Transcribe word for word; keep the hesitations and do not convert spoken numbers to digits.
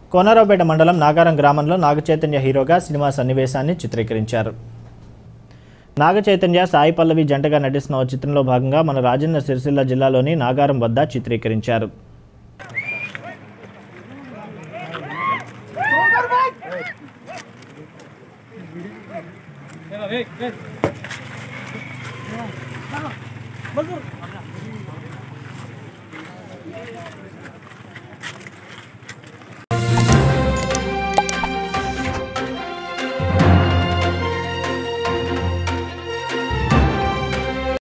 కోనరావుపేట మండలం నాగారం గ్రామంలో నాగచైతన్య హీరోగా సినిమా సన్నివేశాన్ని చిత్రీకరించారు. నాగచైతన్య సాయి పల్లవి జంటగా నటిస్తున్న ఓ చిత్రంలో భాగంగా మన రాజన్న సిరిసిల్ల జిల్లాలోని నాగారం వద్ద చిత్రీకరించారు.